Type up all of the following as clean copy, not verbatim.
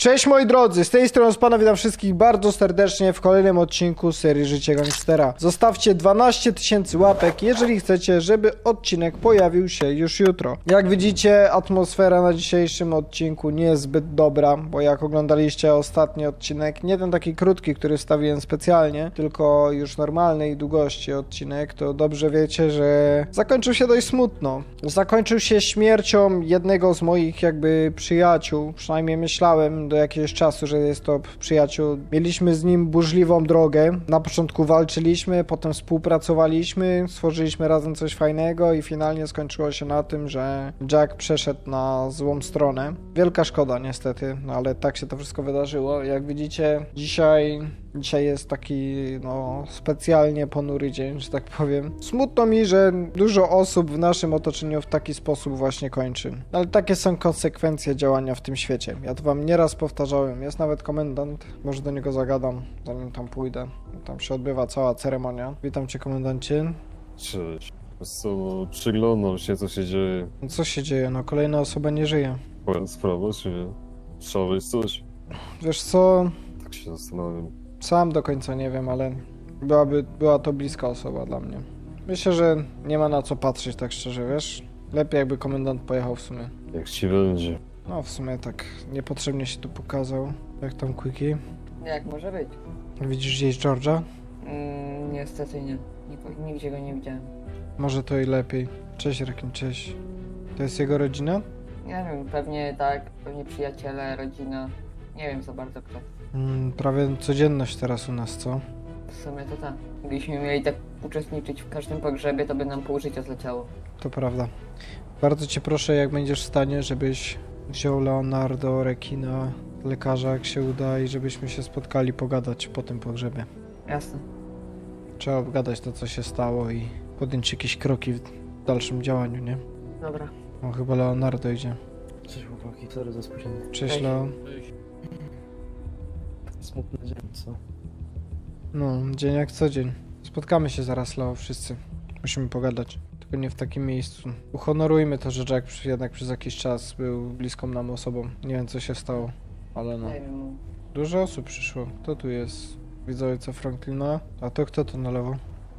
Cześć moi drodzy, z tej strony Pana witam wszystkich bardzo serdecznie w kolejnym odcinku serii Życie Gangstera. Zostawcie 12 000 łapek, jeżeli chcecie, żeby odcinek pojawił się już jutro. Jak widzicie, atmosfera na dzisiejszym odcinku nie jest zbyt dobra, bo jak oglądaliście ostatni odcinek, nie ten taki krótki, który wstawiłem specjalnie, tylko już normalnej długości odcinek, to dobrze wiecie, że zakończył się dość smutno. Zakończył się śmiercią jednego z moich jakby przyjaciół, przynajmniej myślałem do jakiegoś czasu, że jest to przyjaciół. Mieliśmy z nim burzliwą drogę. Na początku walczyliśmy, potem współpracowaliśmy, stworzyliśmy razem coś fajnego i finalnie skończyło się na tym, że Jack przeszedł na złą stronę. Wielka szkoda niestety, no ale tak się to wszystko wydarzyło. Jak widzicie, dzisiaj jest taki, no, specjalnie ponury dzień, że tak powiem. Smutno mi, że dużo osób w naszym otoczeniu w taki sposób właśnie kończy. Ale takie są konsekwencje działania w tym świecie. Ja to wam nieraz powtarzałem. Jest nawet komendant. Może do niego zagadam, zanim tam pójdę. Tam się odbywa cała ceremonia. Witam cię, komendancie. Cześć. Co, przyglądam się, co się dzieje. Co się dzieje? No, kolejna osoba nie żyje. Twoja sprawa, czy słyszałeś coś? Wiesz co? Tak się zastanawiam. Sam do końca nie wiem, ale była to bliska osoba dla mnie. Myślę, że nie ma na co patrzeć, tak szczerze, wiesz? Lepiej jakby komendant pojechał w sumie. Jak ci będzie? No w sumie tak niepotrzebnie się tu pokazał. Jak tam Quickie? Jak może być? Widzisz gdzieś George'a? Niestety nie. Nigdzie go nie widziałem. Może to i lepiej. Cześć Rekin, cześć. To jest jego rodzina? Nie wiem, pewnie tak, pewnie przyjaciele, rodzina. Nie wiem za bardzo kto. Prawie codzienność teraz u nas, co? W sumie to tak. Gdybyśmy mieli tak uczestniczyć w każdym pogrzebie, to by nam pół życia zleciało. To prawda. Bardzo cię proszę, jak będziesz w stanie, żebyś wziął Leonardo, Rekina, lekarza jak się uda i żebyśmy się spotkali pogadać po tym pogrzebie. Jasne. Trzeba obgadać to, co się stało i podjąć jakieś kroki w dalszym działaniu, nie? Dobra. O, chyba Leonardo idzie. Cześć chłopaki, sorry za spóźnienie. Cześć, Cześć. Leo. Smutny dzień, co? No, dzień jak co dzień. Spotkamy się zaraz, Leo, wszyscy. Musimy pogadać. Tylko nie w takim miejscu. Uhonorujmy to, że Jack jednak przez jakiś czas był bliską nam osobą. Nie wiem, co się stało, ale no. Nie wiem. Dużo osób przyszło. Kto tu jest? Widzę ojca Franklina. A to kto to na lewo?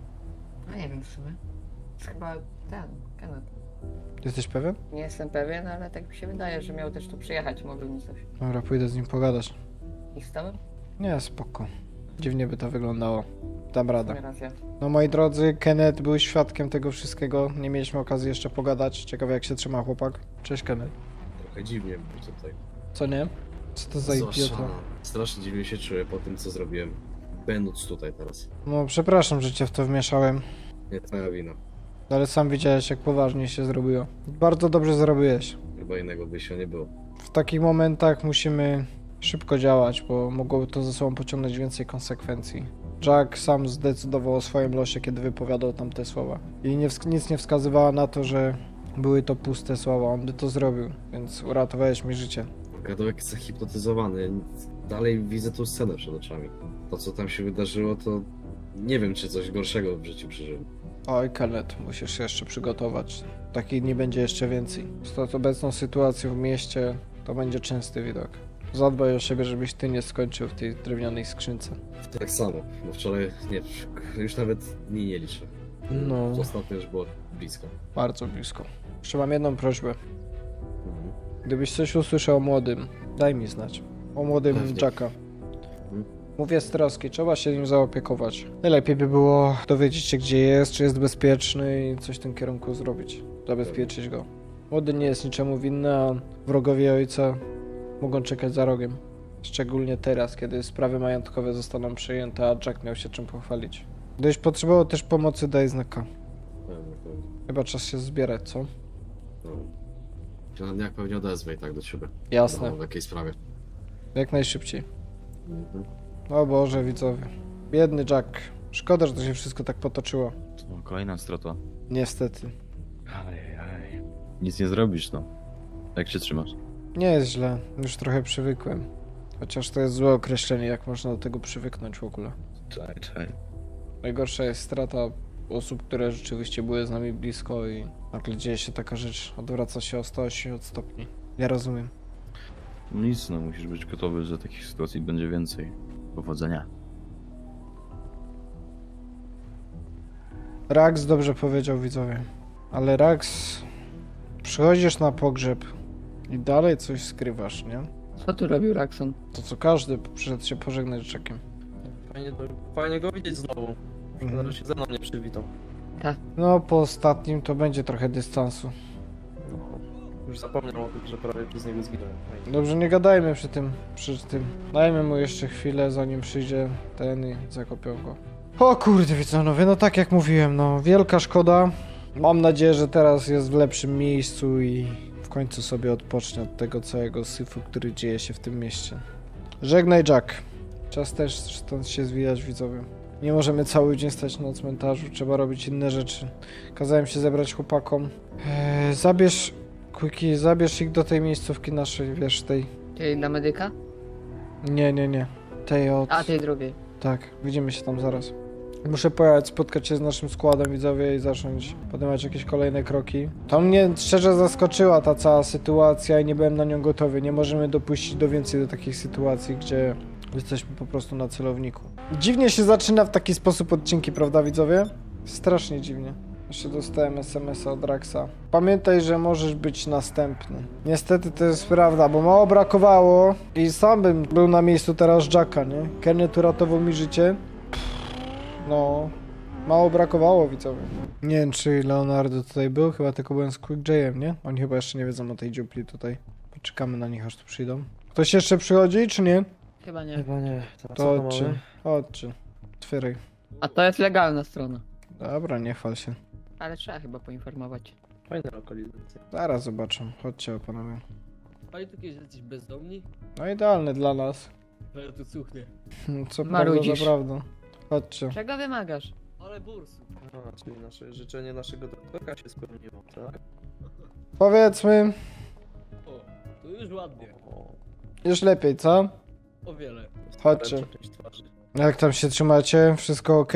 No nie wiem w sumie. To chyba ten, Kenneth. Jesteś pewien? Nie jestem pewien, ale tak mi się wydaje, że miał też tu przyjechać, mówił mi coś. Dobra, pójdę z nim pogadać. I stałem? Nie, spoko. Dziwnie by to wyglądało. Dam radę. Racja. No moi drodzy, Kenneth był świadkiem tego wszystkiego. Nie mieliśmy okazji jeszcze pogadać. Ciekawe jak się trzyma chłopak. Cześć Kenneth. Trochę dziwnie mi tutaj. Co nie? Co to za idiota? Zwłaszcza strasznie dziwnie się czuję po tym, co zrobiłem. Będąc tutaj teraz. No przepraszam, że cię w to wmieszałem. Nie twoja wina. Ale sam widziałeś jak poważnie się zrobiło. Bardzo dobrze zrobiłeś. Chyba innego wyjścia nie było. W takich momentach musimy szybko działać, bo mogłoby to ze sobą pociągnąć więcej konsekwencji. Jack sam zdecydował o swoim losie, kiedy wypowiadał tamte słowa. I nic nie wskazywało na to, że były to puste słowa. On by to zrobił, więc uratowałeś mi życie. Gadał jak zahipnotyzowany. Dalej widzę tą scenę przed oczami. To, co tam się wydarzyło, to nie wiem, czy coś gorszego w życiu przeżyłem. Oj, Kenneth, musisz się jeszcze przygotować. Takich nie będzie jeszcze więcej. Z obecną sytuacją w mieście to będzie częsty widok. Zadbaj o siebie, żebyś ty nie skończył w tej drewnianej skrzynce. Tak samo, bo wczoraj, nie, już nawet dni nie liczę. No. Ostatnio już było blisko. Bardzo blisko. Jeszcze mam jedną prośbę. Mhm. Gdybyś coś usłyszał o młodym, daj mi znać. O młodym Pewnie. Jacka. Mówię z troski, trzeba się nim zaopiekować. Najlepiej by było dowiedzieć się, gdzie jest, czy jest bezpieczny i coś w tym kierunku zrobić. Zabezpieczyć go. Młody nie jest niczemu winny, a wrogowie ojca mogą czekać za rogiem. Szczególnie teraz, kiedy sprawy majątkowe zostaną przyjęte, a Jack miał się czym pochwalić. Gdybyś potrzebował też pomocy, daj znaka. Pewnie. Chyba czas się zbierać, co? No. Się na dniach pewnie odezwę i tak do ciebie. Jasne. No, w jakiej sprawie. Jak najszybciej. Mhm. O Boże, widzowie. Biedny Jack. Szkoda, że to się wszystko tak potoczyło. O, kolejna strata. Niestety. Ajajaj. Nic nie zrobisz, no. Jak się trzymasz? Nie jest źle. Już trochę przywykłem. Chociaż to jest złe określenie, jak można do tego przywyknąć w ogóle. Czaj. Najgorsza jest strata osób, które rzeczywiście były z nami blisko i nagle dzieje się taka rzecz. Odwraca się o 180 stopni. Ja rozumiem. Nic, no musisz być gotowy, że takich sytuacji będzie więcej. Powodzenia. Rax dobrze powiedział, widzowie. Ale Rax, przychodzisz na pogrzeb i dalej coś skrywasz, nie? Co tu robił Raxon? To co każdy przyszedł się pożegnać z Jackiem. Fajnie go widzieć znowu. Mhm. Że się ze mną nie przywitał. No po ostatnim to będzie trochę dystansu. No, już zapomniał o tym, że prawie przez niego zginąłem. Fajnie. Dobrze, nie gadajmy przy tym. Dajmy mu jeszcze chwilę, zanim przyjdzie ten i zakopią go. O kurde, widzowie, no tak jak mówiłem, no wielka szkoda. Mam nadzieję, że teraz jest w lepszym miejscu i w końcu sobie odpocznie od tego całego syfu, który dzieje się w tym mieście. Żegnaj, Jack. Czas też stąd się zwijać, widzowie. Nie możemy cały dzień stać na cmentarzu, trzeba robić inne rzeczy. Kazałem się zebrać chłopakom. Zabierz, Quickie, zabierz ich do tej miejscówki naszej, wiesz, tej... Czyli dla medyka? Nie. Tej od... A, tej drugiej. Tak, widzimy się tam zaraz. Muszę pojechać, spotkać się z naszym składem, widzowie, i zacząć podejmować jakieś kolejne kroki. To mnie szczerze zaskoczyła ta cała sytuacja i nie byłem na nią gotowy. Nie możemy dopuścić do więcej do takich sytuacji, gdzie jesteśmy po prostu na celowniku. Dziwnie się zaczyna w taki sposób odcinki, prawda, widzowie? Strasznie dziwnie. Jeszcze dostałem SMS-a od Raxa. Pamiętaj, że możesz być następny. Niestety to jest prawda, bo mało brakowało i sam bym był na miejscu teraz Jacka, nie? Kenneth uratował mi życie. No, mało brakowało, widzowie. Nie wiem, czy Leonardo tutaj był, chyba tylko byłem z Quick J'em, nie? Oni chyba jeszcze nie wiedzą o tej dziupli tutaj. Poczekamy na nich, aż tu przyjdą. Ktoś jeszcze przychodzi, czy nie? Chyba nie. Chyba nie. To chodźcie, chodźcie. Otwieraj. A to jest legalna strona. Dobra, nie chwal się. Ale trzeba chyba poinformować. Fajna lokalizacja. Zaraz zobaczę. Chodźcie, panowie. Panie tu kiedyś jesteś bezdomni? No idealny dla nas. No ja tu cuchnie. Co prawda, Marudzisz. za prawdą. Chodźcie. Czego wymagasz? Ale bursu. A, czyli nasze życzenie naszego doktora się spełniło, tak? Powiedzmy, O, tu już ładnie. O, już lepiej, co? O wiele. Chodźcie. wręcza część twarzy. Jak tam się trzymacie? Wszystko ok?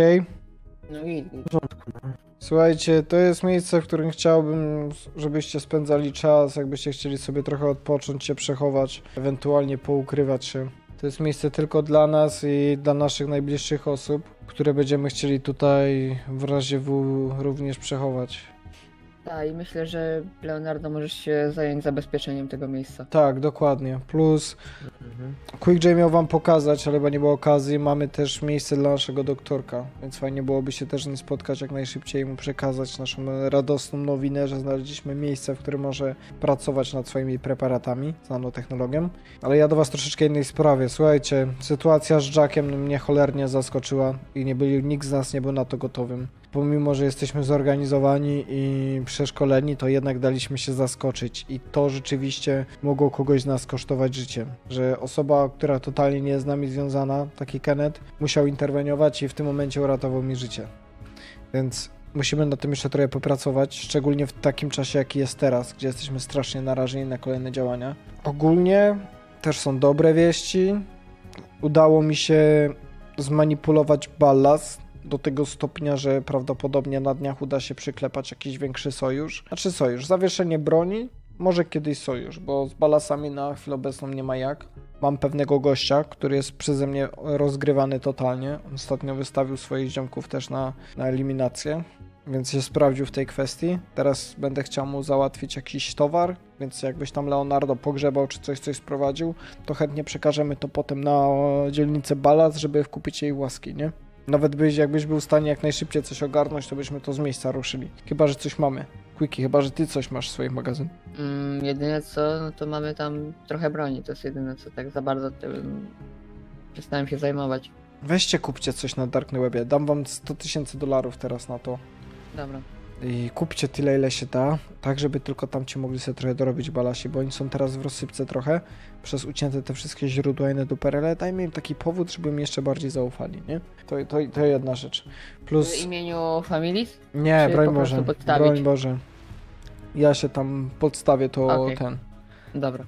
No i W porządku, no. Słuchajcie, to jest miejsce, w którym chciałbym, żebyście spędzali czas, jakbyście chcieli sobie trochę odpocząć, się przechować, ewentualnie poukrywać się. To jest miejsce tylko dla nas i dla naszych najbliższych osób, które będziemy chcieli tutaj w razie W również przechować. tak, i myślę, że Leonardo możesz się zająć zabezpieczeniem tego miejsca. Tak, dokładnie. Plus Mhm. Quick J miał wam pokazać, ale chyba nie było okazji. Mamy też miejsce dla naszego doktorka, więc fajnie byłoby się też z nim spotkać jak najszybciej i mu przekazać naszą radosną nowinę, że znaleźliśmy miejsce, w którym może pracować nad swoimi preparatami z nanotechnologią. Ale ja do was troszeczkę innej sprawie. Słuchajcie, sytuacja z Jackiem mnie cholernie zaskoczyła i nikt z nas nie był na to gotowym. Pomimo, że jesteśmy zorganizowani i przeszkoleni, to jednak daliśmy się zaskoczyć i to rzeczywiście mogło kogoś z nas kosztować życie. Że osoba, która totalnie nie jest z nami związana, taki Kenneth, musiał interweniować i w tym momencie uratował mi życie. Więc musimy na tym jeszcze trochę popracować, szczególnie w takim czasie, jaki jest teraz, gdzie jesteśmy strasznie narażeni na kolejne działania. Ogólnie też są dobre wieści. Udało mi się zmanipulować ballast do tego stopnia, że prawdopodobnie na dniach uda się przyklepać jakiś większy sojusz. Znaczy sojusz, zawieszenie broni, może kiedyś sojusz, bo z balasami na chwilę obecną nie ma jak. Mam pewnego gościa, który jest przeze mnie rozgrywany totalnie. Ostatnio wystawił swoich ziomków też na eliminację, więc się sprawdził w tej kwestii. Teraz będę chciał mu załatwić jakiś towar, więc jakbyś tam Leonardo pogrzebał czy coś sprowadził, to chętnie przekażemy to potem na dzielnicę Ballas, żeby wkupić jej łaski, nie? Nawet jakbyś był w stanie jak najszybciej coś ogarnąć, to byśmy to z miejsca ruszyli. Chyba, że coś mamy. Quickie, chyba, że ty coś masz w swoich magazynach. Jedyne co, no to mamy tam trochę broni, to jest jedyne co tak za bardzo tym przestałem się zajmować. Weźcie, kupcie coś na Darknet Webie. Dam wam $100,000 teraz na to. Dobra. I kupcie tyle, ile się da, tak żeby tylko tam ci mogli sobie trochę dorobić balasi, bo oni są teraz w rozsypce trochę, przez ucięte te wszystkie źródła inne dupery, ale dajmy im taki powód, żeby mi jeszcze bardziej zaufali, nie? To jedna rzecz. Plus... W imieniu Familis? Nie, czy broń po prostu Boże, podstawić? broń Boże. Ja się tam podstawię, to Okej. Damy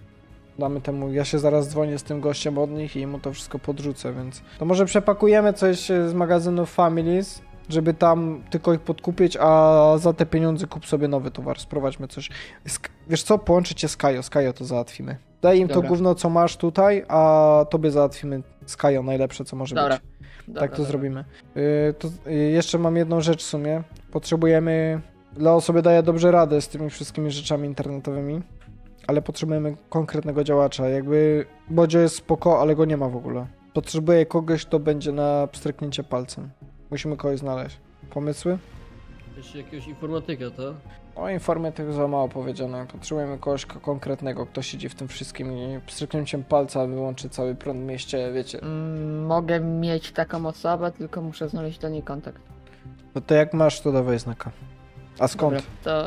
temu, ja się zaraz dzwonię z tym gościem od nich i mu to wszystko podrzucę, więc... To może przepakujemy coś z magazynu Families, żeby tam tylko ich podkupić, a za te pieniądze kup sobie nowy towar, sprowadźmy coś. Wiesz co, połączyć cię z Kajo to załatwimy. Daj im to Dobra. gówno, co masz tutaj, a tobie załatwimy z Kajo najlepsze, co może Dobra. być. Dobra, Tak to dobra. zrobimy. Jeszcze mam jedną rzecz w sumie. Potrzebujemy... Leo sobie daje dobrze radę z tymi wszystkimi rzeczami internetowymi, ale potrzebujemy konkretnego działacza. Jakby Bodzio jest spoko, ale go nie ma w ogóle. Potrzebuję kogoś, kto będzie na pstryknięcie palcem. Musimy kogoś znaleźć. Pomysły? Jeszcze jakiegoś informatyka, to? O informatyk za mało powiedziane. Potrzebujemy kogoś konkretnego, kto siedzi w tym wszystkim i pstryknięciem palca wyłączy cały prąd w mieście, wiecie. Mogę mieć taką osobę, tylko muszę znaleźć do niej kontakt. No to jak masz, to dawaj znaka. A skąd? Dobra, to...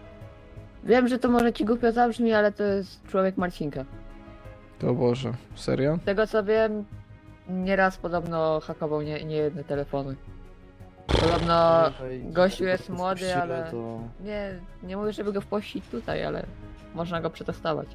Wiem, że to może ci głupio zabrzmi, ale to jest człowiek Marcinka. To Boże, serio? Z tego co wiem, nieraz podobno hakował niejedne telefony. Podobno gościu jest młody, ale... Nie mówię, żeby go wpuścić tutaj, ale można go przetestować.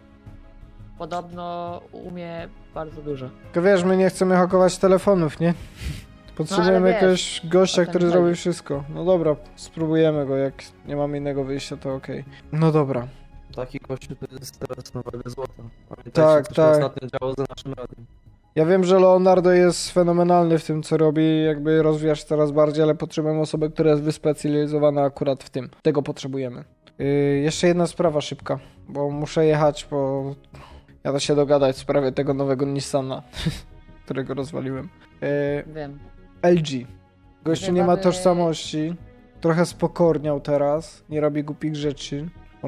Podobno umie bardzo dużo. Tylko wiesz, my nie chcemy hakować telefonów, nie? Potrzebujemy wiesz, jakiegoś gościa, o to który mi zrobi chodzi. wszystko. No dobra, spróbujemy go, jak nie mamy innego wyjścia, to okej. No dobra. Taki kościół to jest teraz na wagę złota. Pamiętajcie, Tak, co się tak. ostatnio działo za naszym radiem. Ja wiem, że Leonardo jest fenomenalny w tym, co robi, jakby rozwija się coraz bardziej, ale potrzebujemy osoby, która jest wyspecjalizowana akurat w tym. Tego potrzebujemy. Jeszcze jedna sprawa szybka, bo muszę jechać, bo jadę się dogadać w sprawie tego nowego Nissana, którego rozwaliłem. Wiem. LG. Gościu nie ma Chyba by- tożsamości, trochę spokorniał teraz, nie robi głupich rzeczy.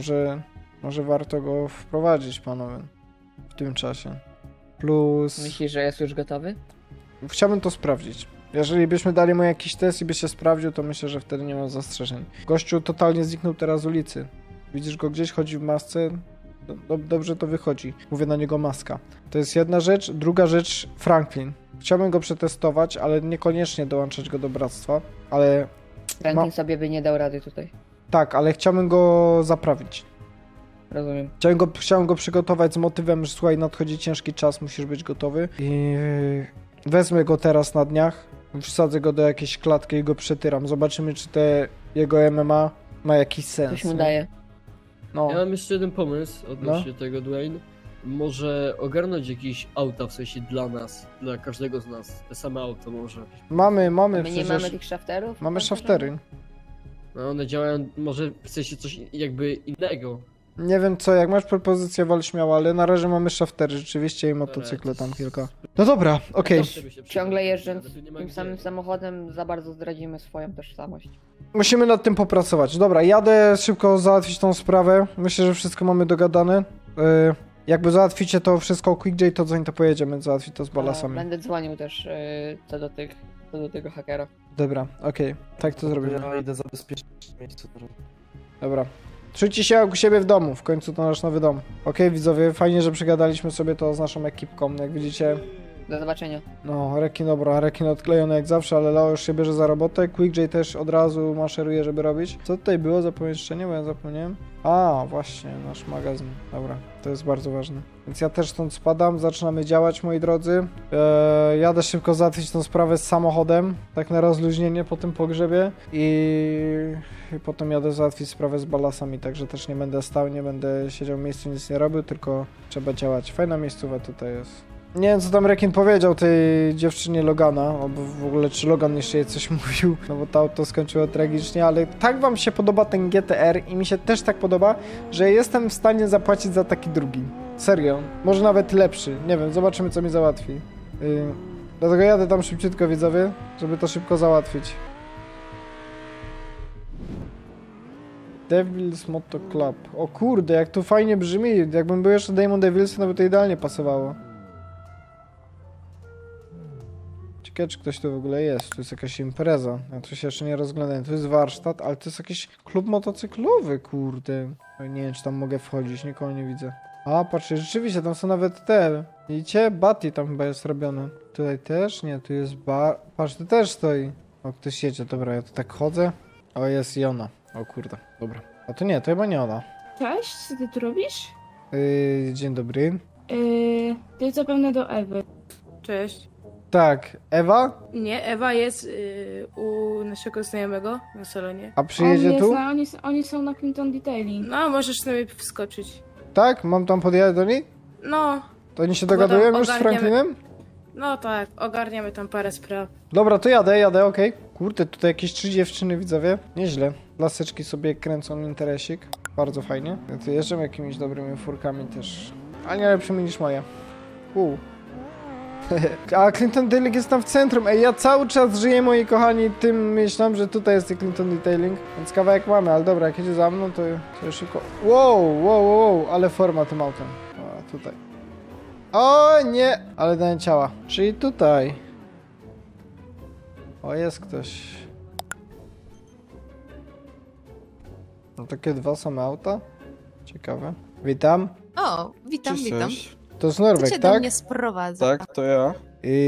Może warto go wprowadzić, panowie, w tym czasie. Plus... Myślisz, że jest już gotowy? Chciałbym to sprawdzić. Jeżeli byśmy dali mu jakiś test i by się sprawdził, to myślę, że wtedy nie ma zastrzeżeń. Gościu totalnie zniknął teraz z ulicy. Widzisz go gdzieś, chodzi w masce? Dobrze to wychodzi. Mówię na niego maska. To jest jedna rzecz. Druga rzecz, Franklin. Chciałbym go przetestować, ale niekoniecznie dołączać go do bractwa. Ale Franklin sobie by nie dał rady tutaj. tak, ale chciałbym go zaprawić. Rozumiem. Chciałem go przygotować z motywem, że słuchaj, nadchodzi ciężki czas, musisz być gotowy. I wezmę go teraz na dniach, wsadzę go do jakiejś klatki i go przetyram. Zobaczymy, czy te jego MMA ma jakiś sens. Coś mu nie? daje. No, Ja mam jeszcze jeden pomysł odnośnie tego, Dwayne. Może ogarnąć jakieś auta, w sensie dla nas, dla każdego z nas. Te same auto może. mamy My nie przecież... mamy tych shafterów? Mamy shaftery. No one działają, może w sensie coś jakby innego. Nie wiem co, jak masz propozycję, wal śmiało, ale na razie mamy shaftery rzeczywiście i motocykle tam kilka. No dobra, okej. Ciągle jeżdżąc Ale tu nie ma tym gdzie. samym samochodem za bardzo zdradzimy swoją tożsamość. Musimy nad tym popracować. Dobra, jadę szybko załatwić tą sprawę. Myślę, że wszystko mamy dogadane. Jakby załatwicie to wszystko quickjay, to zanim to pojedziemy załatwić to z balasami. Będę dzwonił też co do tego hakera. Dobra, okej. Tak to zrobimy. Ja idę zabezpieczyć miejsce. Dobra. Trzymajcie się jak u siebie w domu. W końcu to nasz nowy dom. Okej, widzowie, fajnie, że przegadaliśmy sobie to z naszą ekipką. Jak widzicie, Do zobaczenia. no, rekin dobra, rekin odklejony jak zawsze, ale Leo już się bierze za robotę. QuickJ też od razu maszeruje, żeby robić. Co tutaj było za pomieszczenie, bo ja zapomniałem? A, właśnie, nasz magazyn. Dobra, to jest bardzo ważne. Więc ja też stąd spadam, zaczynamy działać, moi drodzy. Jadę szybko załatwić tą sprawę z samochodem, tak na rozluźnienie po tym pogrzebie. I potem jadę załatwić sprawę z balasami, także też nie będę stał, nie będę siedział w miejscu, nic nie robił, tylko trzeba działać. Fajna miejscowa tutaj jest. Nie wiem, co tam Rekin powiedział tej dziewczynie Logana, albo w ogóle czy Logan jeszcze jej coś mówił, no bo to auto skończyło tragicznie, ale tak wam się podoba ten GTR i mi się też tak podoba, że jestem w stanie zapłacić za taki drugi. Serio. Może nawet lepszy. Nie wiem, zobaczymy, co mi załatwi. Dlatego jadę tam szybciutko, widzowie, żeby to szybko załatwić. Devil's Moto Club. O kurde, jak to fajnie brzmi. Jakbym był jeszcze Damon Devilsem, to by to idealnie pasowało. Ciekawe, czy ktoś tu w ogóle jest. Tu jest jakaś impreza. Ja tu się jeszcze nie rozglądałem. Tu jest warsztat, ale to jest jakiś klub motocyklowy, kurde. Nie wiem, czy tam mogę wchodzić, nikogo nie widzę. A, patrzcie, rzeczywiście, tam są nawet te. Widzicie? Batty tam chyba jest robione. Tutaj też? Nie, tu jest bar. Patrz, tu też stoi. O, ktoś jedzie, dobra, ja tu tak chodzę. O, jest i ona. O kurde, dobra. A to nie, to chyba nie ona. Cześć, co ty tu robisz? Dzień dobry. Ty zapewne do Ewy. Cześć. Tak, Ewa? Nie, Ewa jest u naszego znajomego na salonie. A przyjedzie tu? Oni są na Clinton Detailing. No, możesz sobie wskoczyć. Tak? Mam tam podjechać do niej? No, To oni się Bo tam dogadują już z ogarniemy. Franklinem? no tak, ogarniemy tam parę spraw. Dobra, to jadę, okej. Kurde, tutaj jakieś 3 dziewczyny, widzowie. Nieźle. Laseczki sobie kręcą interesik. Bardzo fajnie. Ja tu jeżdżam jakimiś dobrymi furkami też. Ale nie lepszymi niż moje. A Clinton Detailing jest tam w centrum. Ej, ja cały czas żyję, moi kochani, tym myślałem, że tutaj jest Clinton Detailing. Więc kawałek mamy, ale dobra, jak jedzie za mną, to już szybko. Wow, ale forma tym autem. A, tutaj. O nie! Ale dałem ciała. Czyli tutaj. O, jest ktoś. No takie dwa same auta? Ciekawe. Witam. O, witam, witam. To jest Kto Norweg, cię do tak? mnie sprowadza? Tak, to ja.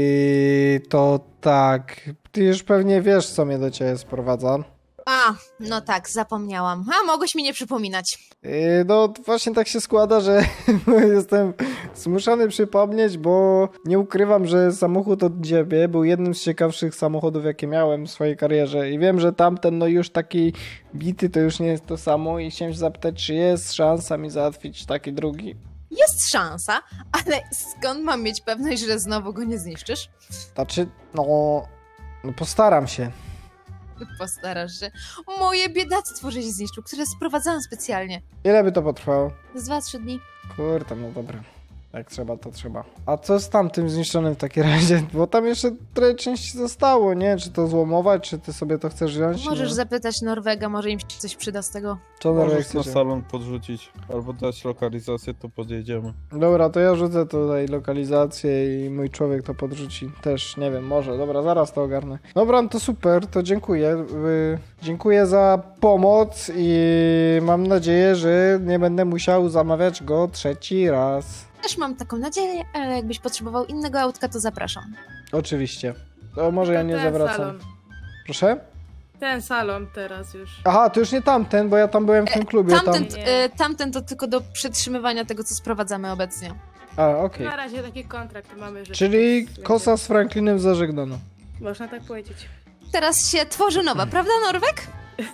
To tak. Ty już pewnie wiesz, co mnie do ciebie sprowadza. A, no tak, zapomniałam. A, mogłeś mi nie przypominać. No właśnie tak się składa, że jestem zmuszony przypomnieć, bo nie ukrywam, że samochód od ciebie był jednym z ciekawszych samochodów, jakie miałem w swojej karierze i wiem, że tamten no już taki bity to już nie jest to samo i chciałem się zapytać, czy jest szansa mi załatwić taki drugi. Jest szansa, ale skąd mam mieć pewność, że znowu go nie zniszczysz? Znaczy, no postaram się. Postarasz się. Moje biedactwo, żeś zniszczył, które sprowadzałam specjalnie. Ile by to potrwało? Z 2-3 dni. Kurde, no dobra. Jak trzeba, to trzeba. A co z tamtym zniszczonym w takim razie? Bo tam jeszcze trochę części zostało, nie? Czy to złomować, czy ty sobie to chcesz wziąć? Możesz nie? zapytać Norwega, może im się coś przyda z tego. Co Norweg Możesz na chcecie? salon podrzucić, albo dać lokalizację, to podjedziemy. Dobra, to ja rzucę tutaj lokalizację i mój człowiek to podrzuci. Też, nie wiem, może. Dobra, zaraz to ogarnę. Dobra, no to super, to dziękuję. Dziękuję za pomoc i mam nadzieję, że nie będę musiał zamawiać go trzeci raz. Też mam taką nadzieję, ale jakbyś potrzebował innego autka, to zapraszam. Oczywiście. To może ja nie ten zawracam. salon. Proszę? Ten salon teraz już. Aha, to już nie tamten, bo ja tam byłem w tym klubie. Tamten to tylko do przetrzymywania tego, co sprowadzamy obecnie. A, okej. Na razie taki kontrakt mamy, że... Czyli kosa z Franklinem zażegnano. Można tak powiedzieć. Teraz się tworzy nowa, prawda, Norweg?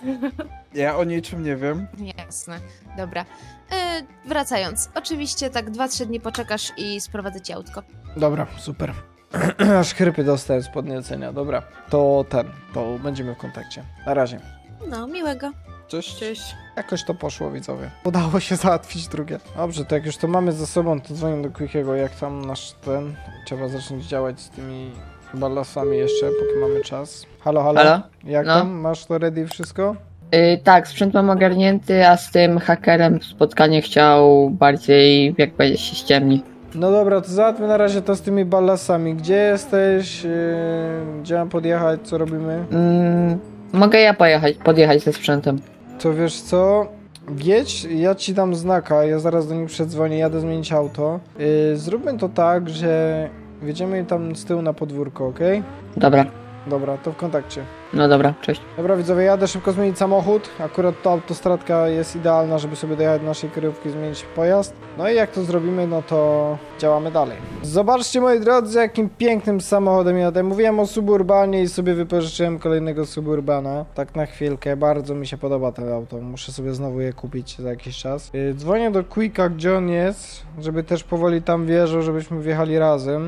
Ja o niczym nie wiem. Jasne, dobra. Wracając, oczywiście tak 2-3 dni poczekasz i sprowadzę ci autko. Dobra, super. Aż chrypy dostałem z podniecenia. Dobra, to będziemy w kontakcie. Na razie. No, miłego. Cześć. Cześć. Jakoś to poszło, widzowie. Udało się załatwić drugie. Dobrze, to jak już to mamy za sobą, to dzwonię do Quickiego, jak tam nasz ten... Trzeba zacząć działać z tymi ballasami jeszcze, póki mamy czas. Halo? Halo? Jak No? tam? Masz to ready wszystko? Tak, sprzęt mam ogarnięty, a z tym hakerem spotkanie chciał bardziej, jak powiedzieć, się ściemni. No dobra, to załatwmy na razie to z tymi ballasami. Gdzie jesteś? Gdzie mam podjechać? Co robimy? Mogę ja podjechać ze sprzętem. To wiesz co? Jedź, ja ci dam znaka, ja zaraz do nich przedzwonię, jadę zmienić auto. Zróbmy to tak, że wjedziemy tam z tyłu na podwórko, okej? Dobra, Dobra, to w kontakcie. no dobra, cześć. Dobra widzowie, jadę szybko zmienić samochód. Akurat ta autostradka jest idealna, żeby sobie dojechać do naszej kryjówki, zmienić pojazd. No i jak to zrobimy, no to działamy dalej. Zobaczcie moi drodzy, jakim pięknym samochodem jadę. Mówiłem o Suburbanie i sobie wypożyczyłem kolejnego Suburbana. Tak na chwilkę, bardzo mi się podoba to auto. Muszę sobie znowu je kupić za jakiś czas. Dzwonię do Quicka, gdzie on jest, żeby też powoli tam wjeżdżał, żebyśmy wjechali razem.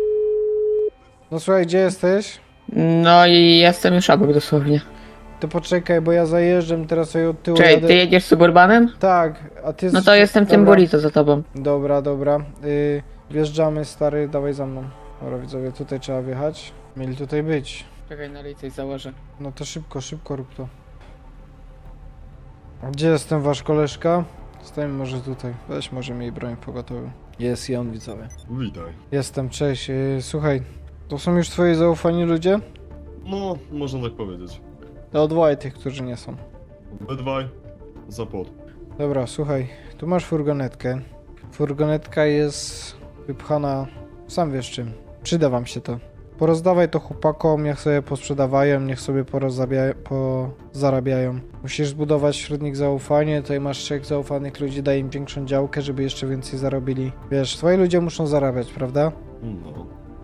No słuchaj, gdzie jesteś? No i jestem już obok dosłownie. To poczekaj, bo ja zajeżdżam teraz sobie od tyłu. Czekaj, ty jedziesz Suburbanem? Tak, a ty... No to jestem tym Dobra. burrito za tobą. Dobra. Wjeżdżamy, stary, dawaj za mną. Dobra, widzowie, tutaj trzeba wjechać. Mieli tutaj być. Czekaj, na coś założę. No to szybko rób to. A gdzie jest ten wasz koleżka? Stajemy może tutaj. Weź może miej broń w pogotowiu. Jest i on, widzowie. Witaj. Jestem, cześć. Słuchaj, to są już twoi zaufani ludzie? No, można tak powiedzieć. To odwołaj tych, którzy nie są. Obydwaj za płot. Dobra, słuchaj, tu masz furgonetkę. Furgonetka jest wypchana, sam wiesz czym. Przyda wam się to. Porozdawaj to chłopakom, niech sobie posprzedawają, niech sobie pozarabiają. Musisz zbudować wśród nich zaufanie, tutaj masz 3 zaufanych ludzi, daj im większą działkę, żeby jeszcze więcej zarobili. Wiesz, twoi ludzie muszą zarabiać, prawda? No.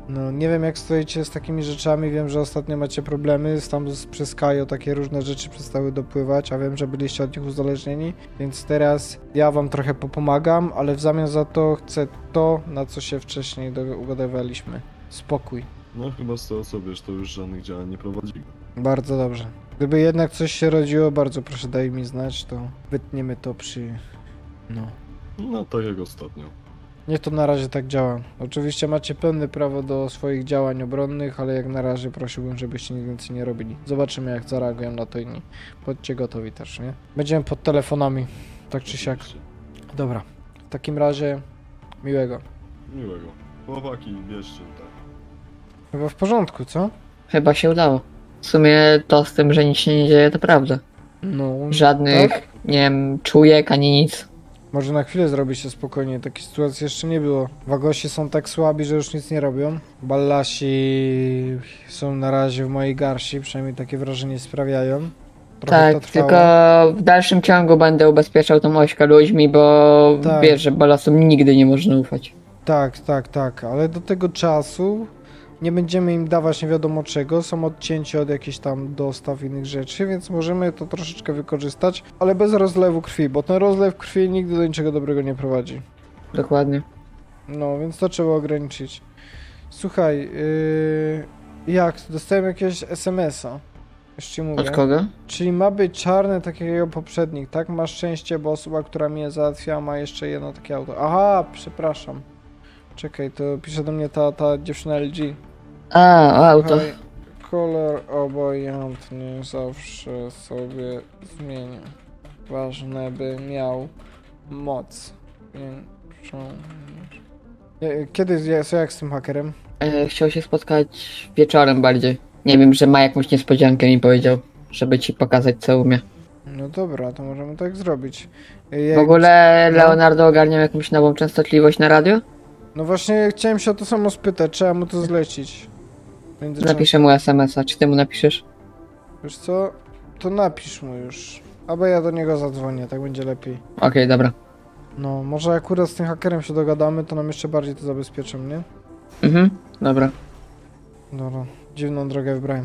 No, nie wiem jak stoicie z takimi rzeczami, wiem, że ostatnio macie problemy, przez Kajo takie różne rzeczy przestały dopływać, a wiem, że byliście od nich uzależnieni, więc teraz ja wam trochę popomagam, ale w zamian za to chcę to, na co się wcześniej ugadywaliśmy. Spokój. No chyba z tego co wiesz, to już żadnych działań nie prowadzimy. Bardzo dobrze. Gdyby jednak coś się rodziło, bardzo proszę daj mi znać, to wytniemy to no. No tak jak ostatnio. Niech to na razie tak działa. Oczywiście macie pełne prawo do swoich działań obronnych, ale jak na razie prosiłbym, żebyście nic więcej nie robili. Zobaczymy jak zareagują na to inni. Bądźcie gotowi też, nie? Będziemy pod telefonami, tak czy siak. Dobra, w takim razie miłego. Miłego. Chłopaki, bierzcie tak. Chyba w porządku, co? Chyba się udało. W sumie to z tym, że nic się nie dzieje, to prawda. No. Żadnych, tak? nie wiem, czujek ani nic. Może na chwilę zrobi się spokojnie, takiej sytuacji jeszcze nie było. Wagosi są tak słabi, że już nic nie robią. Ballasi są na razie w mojej garści, przynajmniej takie wrażenie sprawiają. Trochę Tak, tylko w dalszym ciągu będę ubezpieczał tą ośkę ludźmi, bo tak. Wiesz, że ballasom nigdy nie można ufać. Tak, ale do tego czasu nie będziemy im dawać nie wiadomo czego, są odcięci od jakichś tam dostaw innych rzeczy, więc możemy to troszeczkę wykorzystać, ale bez rozlewu krwi, bo ten rozlew krwi nigdy do niczego dobrego nie prowadzi. Dokładnie. No, więc to trzeba ograniczyć. Słuchaj, jak? Dostałem jakiegoś SMS-a. Już ci mówię. Od kogo? Czyli ma być czarny, tak jak jego poprzednik, tak? Masz szczęście, bo osoba, która mnie załatwiła, ma jeszcze jedno takie auto. Aha, przepraszam. Czekaj, to pisze do mnie ta dziewczyna LG. A, o auto. Słuchaj, kolor obojętny zawsze sobie zmienię. Ważne, by miał moc większą. Kiedy, jak z tym hakerem? Chciał się spotkać wieczorem bardziej. Nie wiem, że ma jakąś niespodziankę mi powiedział, żeby ci pokazać co umie. No dobra, to możemy tak zrobić. W ogóle Leonardo ogarniał jakąś nową częstotliwość na radio? No właśnie chciałem się o to samo spytać, trzeba mu to zlecić. Napiszę mu SMS-a, czy ty mu napiszesz? Wiesz co, to napisz mu już. Albo ja do niego zadzwonię, tak będzie lepiej. Okej, dobra. No, może akurat z tym hakerem się dogadamy, to nam jeszcze bardziej to zabezpieczą, nie? Mhm, dobra. Dobra, dziwną drogę wybrałem.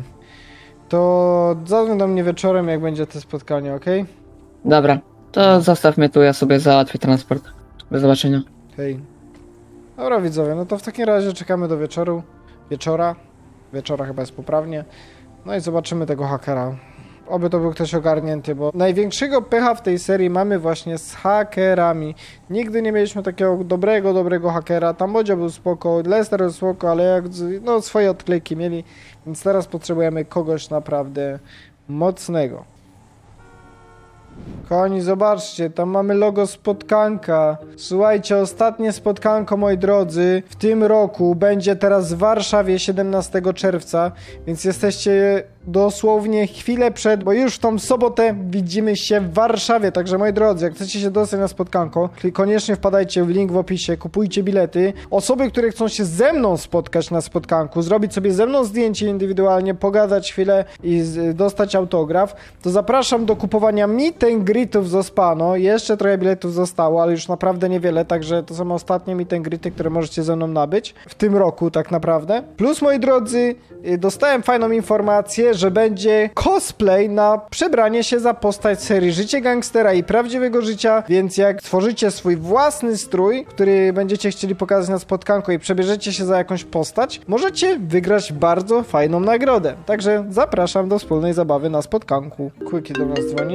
To zadzwoń do mnie wieczorem, jak będzie to spotkanie, okej? Dobra, to zostaw mnie tu, ja sobie załatwię transport. Do zobaczenia. Hej. Dobra widzowie, no to w takim razie czekamy do wieczoru. Wieczora chyba jest poprawnie. No i zobaczymy tego hakera. Oby to był ktoś ogarnięty, bo największego pecha w tej serii mamy właśnie z hakerami. Nigdy nie mieliśmy takiego dobrego hakera. Tam Bodzio był spoko, Lester był spoko, ale jak, no swoje odklejki mieli. Więc teraz potrzebujemy kogoś naprawdę mocnego. Kochani, zobaczcie, tam mamy logo spotkanka. Słuchajcie, ostatnie spotkanko, moi drodzy, w tym roku będzie teraz w Warszawie 17 czerwca, więc jesteście dosłownie chwilę przed, bo już w tą sobotę widzimy się w Warszawie, także moi drodzy, jak chcecie się dostać na spotkanko, koniecznie wpadajcie w link w opisie, kupujcie bilety. Osoby, które chcą się ze mną spotkać na spotkanku, zrobić sobie ze mną zdjęcie indywidualnie, pogadać chwilę i dostać autograf, to zapraszam do kupowania meet and greetów z Ospano. Jeszcze trochę biletów zostało, ale już naprawdę niewiele, także to są ostatnie meet and greety, które możecie ze mną nabyć w tym roku tak naprawdę. Plus, moi drodzy, dostałem fajną informację, że będzie cosplay na przebranie się za postać serii Życie Gangstera i Prawdziwego Życia, więc jak tworzycie swój własny strój, który będziecie chcieli pokazać na spotkanku i przebierzecie się za jakąś postać, możecie wygrać bardzo fajną nagrodę. Także zapraszam do wspólnej zabawy na spotkanku. Quickie do nas dzwoni.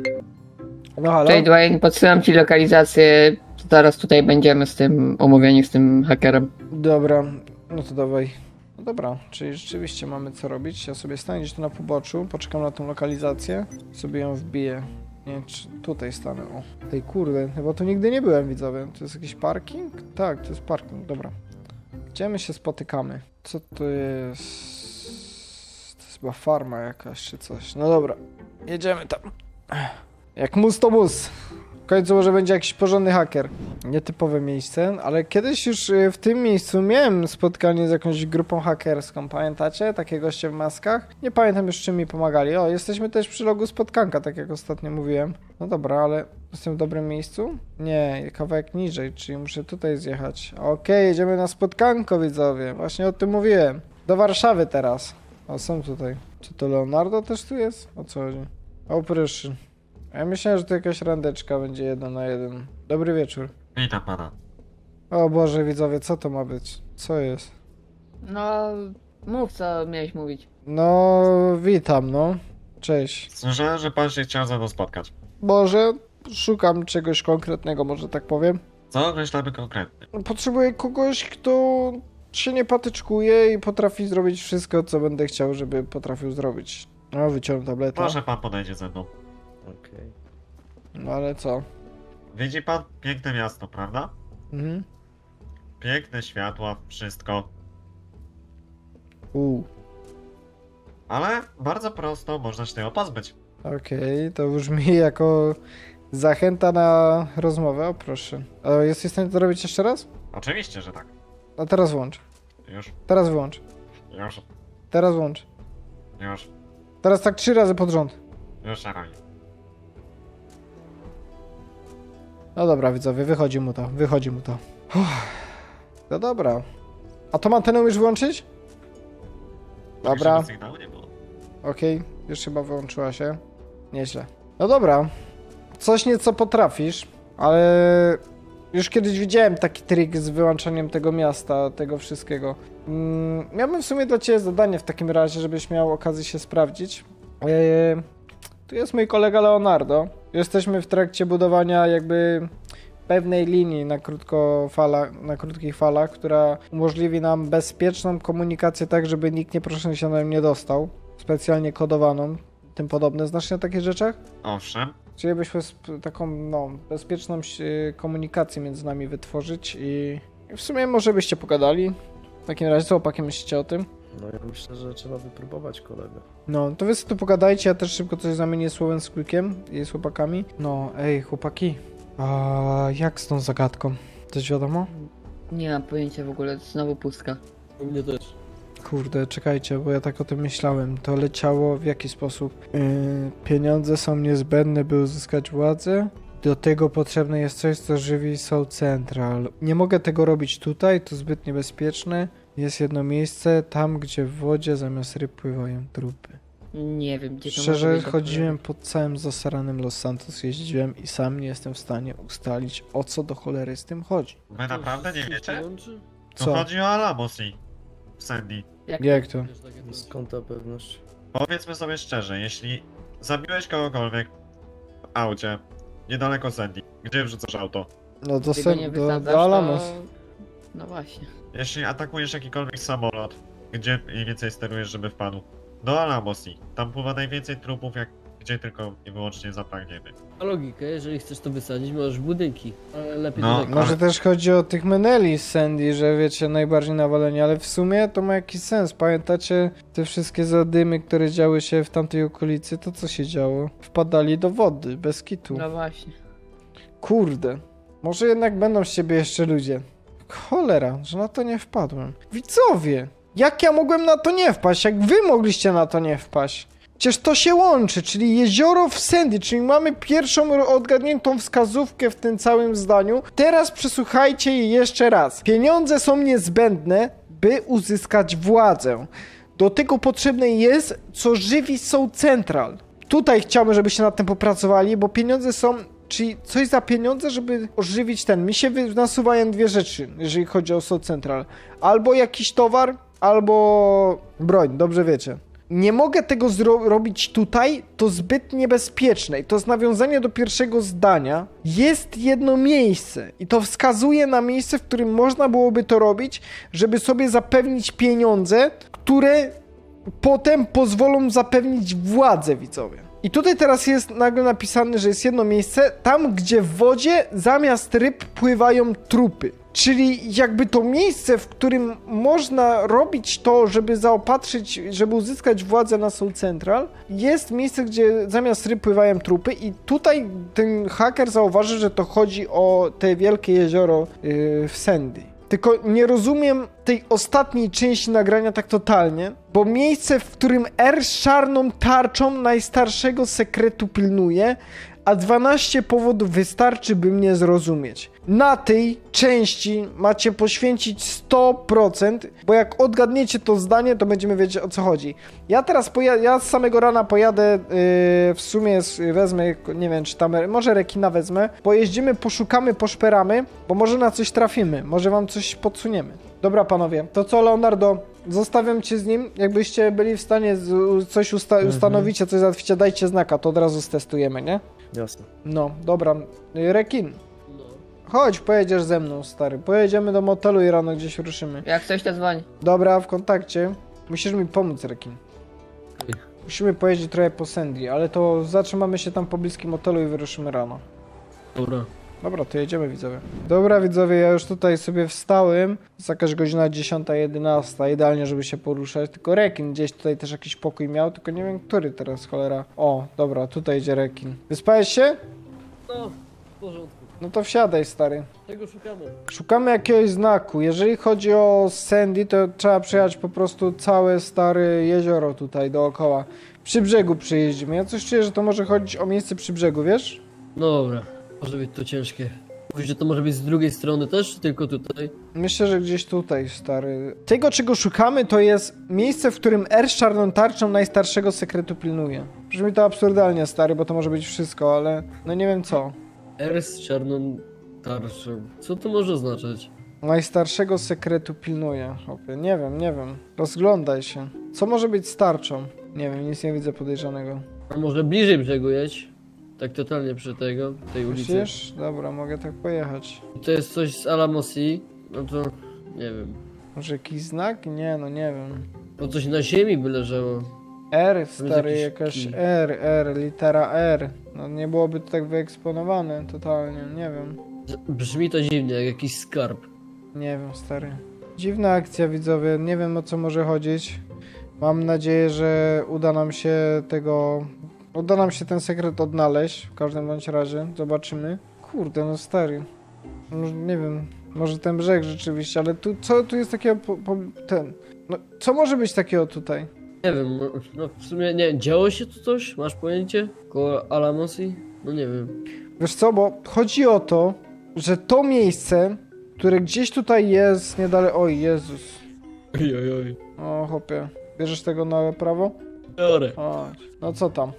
No halo? Cześć Dwayne, podsyłam ci lokalizację. Zaraz tutaj będziemy z tym umówieni z tym hakerem. Dobra, no to dawaj. No dobra, czyli rzeczywiście mamy co robić. Ja sobie stanę gdzieś tu na poboczu, poczekam na tą lokalizację, sobie ją wbiję. Nie wiem, czy tutaj stanę. O, tej kurde, chyba tu nigdy nie byłem, widzowie. To jest jakiś parking? Tak, to jest parking, dobra. Gdzie my się spotykamy? Co to jest? To jest chyba farma jakaś czy coś. No dobra, jedziemy tam. Jak mus to mus. końcu może będzie jakiś porządny haker. Nietypowe miejsce, ale kiedyś już w tym miejscu miałem spotkanie z jakąś grupą hakerską, pamiętacie? Takie goście w maskach. Nie pamiętam już czym mi pomagali. O, jesteśmy też przy rogu spotkanka, tak jak ostatnio mówiłem. No dobra, ale jestem w dobrym miejscu? Nie, kawałek niżej, czyli muszę tutaj zjechać. Okej, jedziemy na spotkanko, widzowie. Właśnie o tym mówiłem. Do Warszawy teraz. O, są tutaj. Czy to Leonardo też tu jest? O co chodzi? O, proszę. Ja myślałem, że to jakaś randeczka będzie 1 na 1. Dobry wieczór. Witam pana. O Boże, widzowie, co to ma być? Co jest? No, mów co miałeś mówić. No, witam, no. Cześć. Słyszałem, że pan się chciał ze mną spotkać. Może szukam czegoś konkretnego, może tak powiem. Co określamy konkretnie? Potrzebuję kogoś, kto się nie patyczkuje i potrafi zrobić wszystko, co będę chciał, żeby potrafił zrobić. No, wyciągnę tabletę. Może pan podejdzie ze mną. Okej. No ale co? Widzi pan piękne miasto, prawda? Mhm. Piękne światła, wszystko. Ale bardzo prosto można się tego pozbyć. Okej, to brzmi jako zachęta na rozmowę, o proszę. A jesteś w stanie to robić jeszcze raz? Oczywiście, że tak. A teraz włącz. Już, Teraz wyłącz. już, Teraz włącz. już, Teraz tak 3 razy pod rząd. już się robi. No dobra, widzowie, wychodzi mu to. No dobra. A tą antenę umiesz wyłączyć? Dobra. Żeby sygnału nie było. Okej, już chyba wyłączyła się. Nieźle. No dobra. Coś nieco potrafisz, ale już kiedyś widziałem taki trik z wyłączaniem tego miasta, tego wszystkiego. Miałbym w sumie dla ciebie zadanie w takim razie, żebyś miał okazję się sprawdzić. Tu jest mój kolega Leonardo. Jesteśmy w trakcie budowania jakby pewnej linii na krótkich falach, która umożliwi nam bezpieczną komunikację tak, żeby nikt nieproszony się nam nie dostał. Specjalnie kodowaną, tym podobne. Znasz się na takich rzeczach? Owszem. Chcielibyśmy taką, bezpieczną komunikację między nami wytworzyć i w sumie może byście pogadali. W takim razie, co chłopaki myślicie o tym? No ja myślę, że trzeba wypróbować kolegę. No, to wy sobie tu pogadajcie, ja też szybko coś zamienię słowem z Quickiem i z chłopakami. No, ej, chłopaki. A jak z tą zagadką? Coś wiadomo? Nie mam pojęcia w ogóle, znowu pustka. U mnie też. Kurde, czekajcie, bo ja tak o tym myślałem. To leciało w jaki sposób? Pieniądze są niezbędne, by uzyskać władzę. Do tego potrzebne jest coś, co żywi Soul Central. Nie mogę tego robić tutaj, to zbyt niebezpieczne. Jest jedno miejsce, tam gdzie w wodzie zamiast ryb pływają trupy. Nie wiem, gdzie to może Szczerze, być chodziłem po całym zasaranym Los Santos, jeździłem i sam nie jestem w stanie ustalić, o co do cholery z tym chodzi. Wy naprawdę nie wiecie? Tu Co? chodzi o Alamosi w Sandy. Jak to? Skąd ta pewność? Powiedzmy sobie szczerze, jeśli zabiłeś kogokolwiek w aucie niedaleko Sandy, gdzie wrzucasz auto? No to Jeśli go nie wysadzasz, do Alamos. to... No właśnie. Jeśli atakujesz jakikolwiek samolot, gdzie mniej więcej sterujesz, żeby wpadł? Do Alamosi. Tam pływa najwięcej trupów, gdzie tylko i wyłącznie zapragniemy. A logikę, jeżeli chcesz to wysadzić, możesz budynki, ale lepiej No, daleko. Może też chodzi o tych Meneli z Sandy, że wiecie, najbardziej nawaleni, ale w sumie to ma jakiś sens. Pamiętacie te wszystkie zadymy, które działy się w tamtej okolicy? To co się działo? Wpadali do wody, bez kitu. No właśnie. Kurde. Może jednak będą z ciebie jeszcze ludzie. Cholera, że na to nie wpadłem. Widzowie! Jak ja mogłem na to nie wpaść? Jak wy mogliście na to nie wpaść? Przecież to się łączy, czyli jezioro w Sandy, czyli mamy pierwszą odgadniętą wskazówkę w tym całym zdaniu. Teraz przesłuchajcie jej jeszcze raz. Pieniądze są niezbędne, by uzyskać władzę. Do tego potrzebne jest, co żywi Soul Central. Tutaj chciałbym, żebyście nad tym popracowali, bo pieniądze są... Czyli coś za pieniądze, żeby ożywić ten. Mi się nasuwają dwie rzeczy, jeżeli chodzi o Soul Central. Albo jakiś towar, albo broń, dobrze wiecie. Nie mogę tego robić tutaj, to zbyt niebezpieczne. I to jest nawiązanie do pierwszego zdania. Jest jedno miejsce i to wskazuje na miejsce, w którym można byłoby to robić, żeby sobie zapewnić pieniądze, które potem pozwolą zapewnić władzę, widzowie. I tutaj teraz jest nagle napisane, że jest jedno miejsce, tam gdzie w wodzie zamiast ryb pływają trupy. Czyli jakby to miejsce, w którym można robić to, żeby zaopatrzyć, żeby uzyskać władzę na Soul Central, jest miejsce, gdzie zamiast ryb pływają trupy i tutaj ten haker zauważy, że to chodzi o te wielkie jezioro w Sandy. Tylko nie rozumiem tej ostatniej części nagrania tak totalnie, bo miejsce, w którym R z czarną tarczą najstarszego sekretu pilnuje, a 12 powodów wystarczy, by mnie zrozumieć. Na tej części macie poświęcić 100%, bo jak odgadniecie to zdanie, to będziemy wiedzieć, o co chodzi. Ja teraz ja z samego rana pojadę, w sumie wezmę, nie wiem, czy tam, może rekina wezmę, pojeździmy, poszukamy, poszperamy, bo może na coś trafimy, może wam coś podsuniemy. Dobra, panowie, to co, Leonardo? Zostawiam cię z nim, jakbyście byli w stanie coś ustanowić, a coś załatwicie, dajcie znaka, to od razu stestujemy, nie? Jasne. No, dobra. Rekin. Chodź, pojedziesz ze mną, stary. Pojedziemy do motelu i rano gdzieś ruszymy. Jak coś, to dzwoń. Dobra, w kontakcie. Musisz mi pomóc, Rekin. Musimy pojeździć trochę po Sandy, ale to zatrzymamy się tam po bliskim motelu i wyruszymy rano. Dobra. Dobra, to jedziemy, widzowie. Dobra, widzowie, ja już tutaj sobie wstałem. Jest jakaś godzina 10:11, idealnie, żeby się poruszać. Tylko Rekin gdzieś tutaj też jakiś pokój miał, tylko nie wiem, który teraz, cholera. O, dobra, tutaj idzie Rekin. Wyspałeś się? No, w porządku. No to wsiadaj, stary. Czego szukamy? Szukamy jakiegoś znaku. Jeżeli chodzi o Sandy, to trzeba przejechać po prostu całe stare jezioro tutaj dookoła. Przy brzegu przyjeździmy. Ja coś czuję, że to może chodzić o miejsce przy brzegu, wiesz? No dobra, może być to ciężkie. Mówisz, że to może być z drugiej strony też, czy tylko tutaj? Myślę, że gdzieś tutaj, stary. Tego, czego szukamy, to jest miejsce, w którym R z czarną tarczą najstarszego sekretu pilnuje. Brzmi to absurdalnie, stary, bo to może być wszystko, ale no nie wiem co. R z czarną tarczą. Co to może oznaczać? Najstarszego sekretu pilnuje. Hopie. Nie wiem. Rozglądaj się. Co może być z tarczą? Nie wiem, nic nie widzę podejrzanego. A może bliżej brzegu jedź? Tak totalnie przy tej ulicy. Myślisz? Dobra, mogę tak pojechać. To jest coś z Alamosi? No to nie wiem. Może jakiś znak? Nie, no nie wiem. Bo coś na ziemi by leżało. R, stary, jakiś jakaś kij. R, litera R. No nie byłoby to tak wyeksponowane totalnie, nie wiem. Brzmi to dziwnie, jak jakiś skarb. Nie wiem, stary. Dziwna akcja, widzowie, nie wiem, o co może chodzić. Mam nadzieję, że uda nam się ten sekret odnaleźć, w każdym bądź razie, zobaczymy. Kurde, no stary. No, nie wiem, może ten brzeg rzeczywiście, ale co tu jest takiego, no co może być takiego tutaj? Nie wiem, no w sumie nie wiem, działo się tu coś? Masz pojęcie? Koło Alamosi? No nie wiem. Wiesz co, bo chodzi o to, że to miejsce, które gdzieś tutaj jest niedaleko... Oj, Jezus. Oj. O, chłopie. Bierzesz tego na prawo? Biorę. Chodź. No co tam?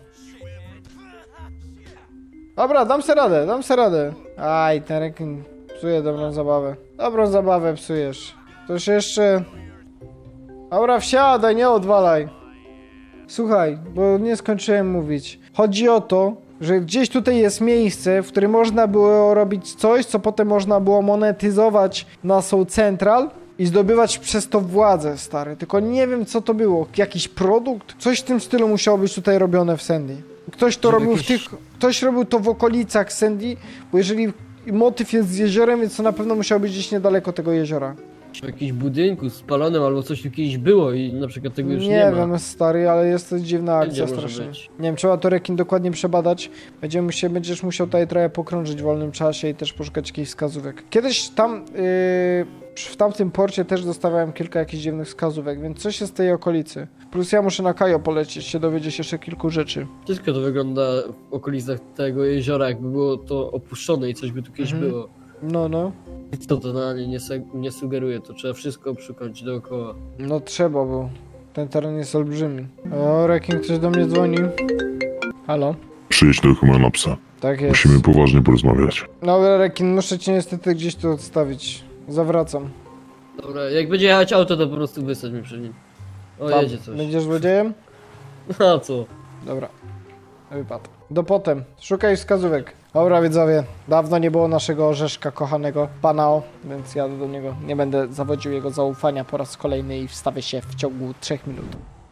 Dobra, dam se radę. Aj, ten rekin psuje dobrą zabawę. Dobrą zabawę psujesz. Coś jeszcze... Dobra, wsiadaj, nie odwalaj. Słuchaj, bo nie skończyłem mówić. Chodzi o to, że gdzieś tutaj jest miejsce, w którym można było robić coś, co potem można było monetyzować na Soul Central i zdobywać przez to władzę, stary. Tylko nie wiem, co to było. Jakiś produkt? Coś w tym stylu musiało być tutaj robione w Sandy. Ktoś to robił Ktoś robił to w okolicach Sandy, bo jeżeli motyw jest z jeziorem, więc to na pewno musiało być gdzieś niedaleko tego jeziora. W jakimś budynku spalonym albo coś tu kiedyś było i na przykład tego już nie ma. Nie wiem, stary, ale jest to dziwna akcja Będzie może strasznie. być. Nie wiem, trzeba to rekin dokładnie przebadać. Będziesz musiał tutaj trochę pokrążyć w wolnym czasie i też poszukać jakichś wskazówek. Kiedyś tam, w tamtym porcie też dostawałem kilka jakichś dziwnych wskazówek, więc coś jest z tej okolicy. Plus ja muszę na Kajo polecieć, się dowiedzieć jeszcze kilku rzeczy. Wszystko to wygląda w okolicach tego jeziora, jakby było to opuszczone i coś by tu kiedyś było. No. I co to na nie sugeruje, to trzeba wszystko obszukać dookoła. No trzeba, bo ten teren jest olbrzymi. O, rekin, ktoś do mnie dzwoni. Halo? Przyjedź do Humanopsa. Tak jest. Musimy poważnie porozmawiać. Dobra, rekin, muszę cię niestety gdzieś tu odstawić. Zawracam. Dobra, jak będzie jechać auto, to po prostu wysadź mi przy nim. O, Tam. jedzie coś. Będziesz złodziejem? A co? Dobra. Wypadł. Do potem. Szukaj wskazówek. Dobra, widzowie. Dawno nie było naszego orzeszka kochanego Panao, więc ja do niego nie będę zawodził jego zaufania po raz kolejny i wstawię się w ciągu 3 minut.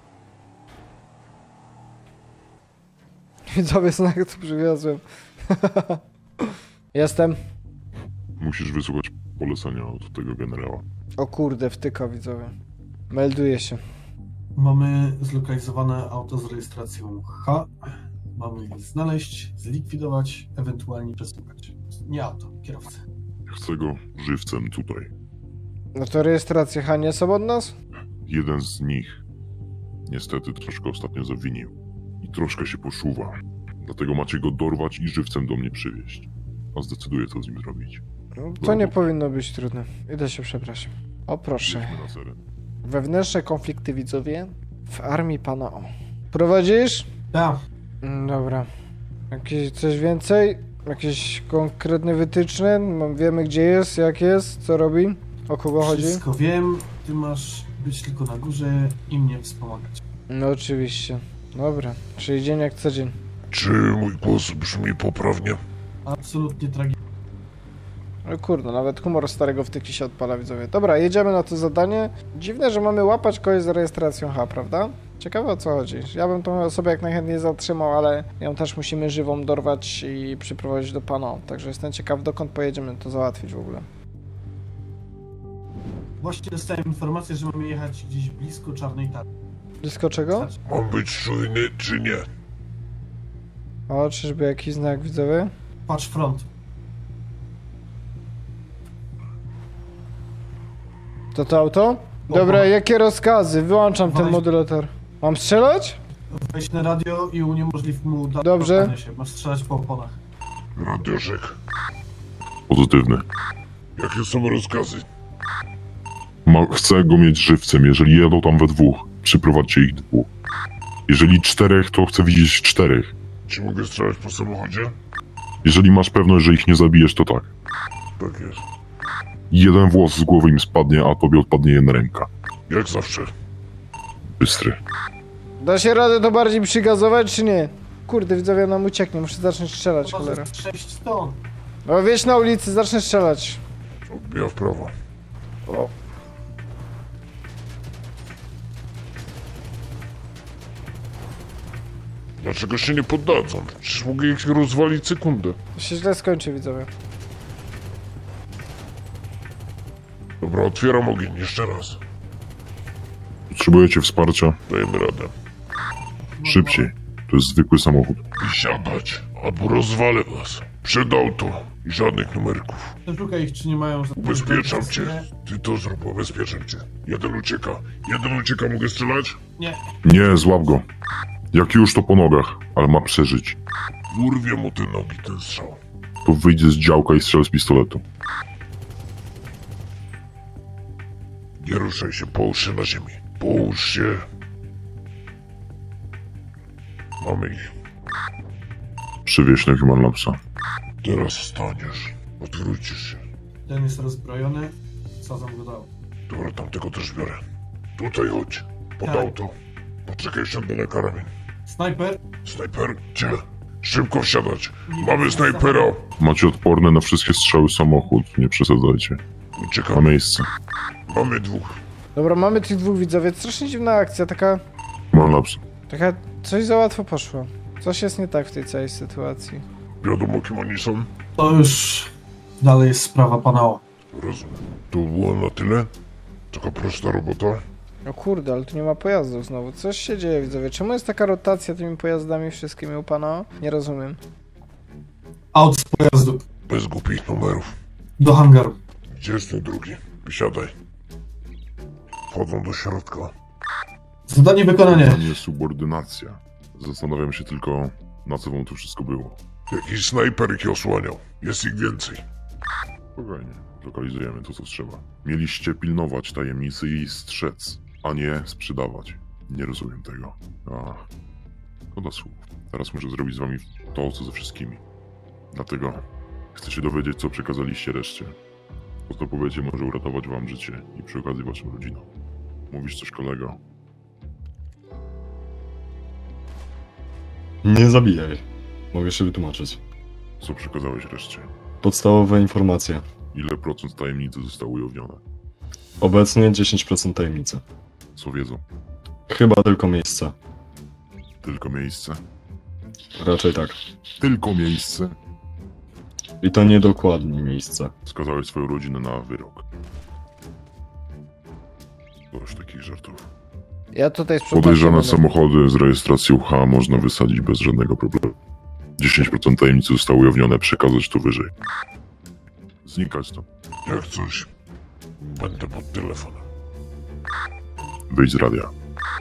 Widzowie, znak tu przywiozłem. Jestem. Musisz wysłuchać polecenia od tego generała. O kurde, wtyka widzowie. Melduje się. Mamy zlokalizowane auto z rejestracją H. Mamy je znaleźć, zlikwidować, ewentualnie przesłuchać. Nie auto, kierowcę. Chcę go żywcem tutaj. No to rejestracje H nie są od nas? Jeden z nich niestety troszkę ostatnio zawinił i troszkę się poszuwa. Dlatego macie go dorwać i żywcem do mnie przywieźć. A zdecyduję, co z nim zrobić. No, to nie powinno być trudne. Idę się przepraszam. O proszę. Jedźmy na teren. Wewnętrzne konflikty widzowie w armii pana O. Prowadzisz? Tak. Dobra. Jakieś coś więcej? Jakieś konkretne wytyczne? Wiemy gdzie jest, jak jest, co robi? O kogo chodzi? Wszystko wiem, ty masz być tylko na górze i mnie wspomagać. No oczywiście. Dobra, czyli dzień jak co dzień. Czy mój głos brzmi poprawnie? Absolutnie tragicznie. No kurde, nawet humor starego wtyki się odpala widzowie. Dobra, jedziemy na to zadanie. Dziwne, że mamy łapać kogoś z rejestracją H, prawda? Ciekawe o co chodzi. Ja bym tą osobę jak najchętniej zatrzymał, ale ją też musimy żywą dorwać i przyprowadzić do pana. Także jestem ciekaw, dokąd pojedziemy to załatwić w ogóle. Właśnie dostałem informację, że mamy jechać gdzieś blisko Czarnej Tarczy. Blisko czego? Mam być czujny, czy nie? O, czyżby jakiś znak widzowy? Patrz front. To auto? Dobra, jakie rozkazy? Wyłączam ten modulator. Mam strzelać? Wejdź na radio i uniemożliw mu Dobrze. się. Masz strzelać po oponach. Radiożek. Pozytywny. Jakie są rozkazy? Chcę go mieć żywcem. Jeżeli jadą tam we dwóch, przyprowadźcie ich dwóch. Jeżeli czterech, to chcę widzieć czterech. Czy mogę strzelać po samochodzie? Jeżeli masz pewność, że ich nie zabijesz, to tak. Tak jest. Jeden włos z głowy im spadnie, a tobie odpadnie jedna ręka. Jak zawsze. Bystry. Da się radę to bardziej przygazować, czy nie? Kurde, widzowie, nam ucieknie, muszę zacząć strzelać, cholera. 6 ton. No wieź na ulicy, zacznę strzelać. Odbija w prawo. O. Dlaczego się nie poddadzą? Przecież mogę ich rozwalić sekundę. To się źle skończy, widzowie. Dobra, otwieram ogień, jeszcze raz. Potrzebujecie wsparcia? Dajemy radę. Szybciej. To jest zwykły samochód. Wysiadać, albo rozwalę was. Przed auto i żadnych numerków. Szukaj ich, czy nie mają... Ubezpieczam cię. Ty to zrób, ubezpieczam cię. Jeden ucieka, mogę strzelać? Nie. Nie, złap go. Jak już to po nogach, ale ma przeżyć. Urwie mu te nogi ten strzał. To wyjdzie z działka i strzel z pistoletu. Nie ruszaj się, połóż się na ziemi. Połóż się. Mamy ich. Przywieź na Human Labsa. Teraz staniesz. Odwrócisz się. Ten jest rozbrojony. Sadzam go do auta. Dobra, tamtego też biorę. Tutaj chodź. Pod Tak. auto. Poczekaj, siądę na karabin. Snajper. Snajper, gdzie? Szybko wsiadać. Mamy snajpera. Macie odporny na wszystkie strzały samochód. Nie przesadzajcie. Ucieka na miejsce. Mamy dwóch. Dobra, mamy tych dwóch widzowie. Strasznie dziwna akcja, taka... Human Labs. Taka... Coś za łatwo poszło. Coś jest nie tak w tej całej sytuacji. Wiadomo, kim oni są? To już dalej jest sprawa pana O. Rozumiem. To było na tyle? Taka prosta robota? No kurde, ale tu nie ma pojazdów znowu. Coś się dzieje, widzowie. Czemu jest taka rotacja tymi pojazdami wszystkimi u pana? Nie rozumiem. Aut z pojazdu. Bez głupich numerów. Do hangaru. Gdzie jest ten drugi? Wysiadaj. Wchodzą do środka. Zadanie wykonane. To nie subordynacja. Zastanawiam się tylko, na co wam to wszystko było. Jakiś snajper ich osłaniał. Jest ich więcej. Spokojnie. Lokalizujemy to, co trzeba. Mieliście pilnować tajemnicy i strzec, a nie sprzedawać. Nie rozumiem tego. Szkoda słów. Teraz muszę zrobić z wami to, co ze wszystkimi. Dlatego chcę się dowiedzieć, co przekazaliście reszcie. To, co powiecie, może uratować wam życie i przy okazji waszym rodzinom. Mówisz coś, kolego? Nie zabijaj. Mogę się wytłumaczyć. Co przekazałeś reszcie? Podstawowe informacje. Ile procent tajemnicy zostało ujawnione? Obecnie 10% tajemnicy. Co wiedzą? Chyba tylko miejsce. Tylko miejsce? Raczej tak. Tylko miejsce? I to niedokładnie miejsce. Skazałeś swoją rodzinę na wyrok. Dość takich żartów. Ja tutaj sprzątam. Podejrzane samochody z rejestracją H można wysadzić bez żadnego problemu. 10% tajemnicy zostało ujawnione, przekazać tu wyżej. Znikać stąd. Jak coś, będę pod telefonem. Wyjdź z radia.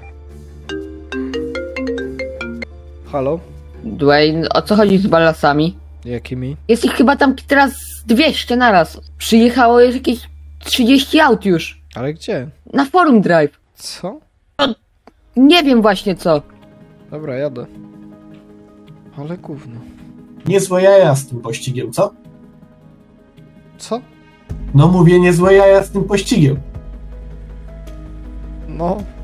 Halo? Dwayne, o co chodzi z ballasami? Jakimi? Jest ich chyba tam teraz 200 naraz. Przyjechało już jakieś 30 aut już. Ale gdzie? Na Forum Drive. Co? Nie wiem właśnie co. Dobra, jadę. Ale gówno. Niezłe jaja z tym pościgiem, co? Co? No mówię, niezłe jaja z tym pościgiem. No,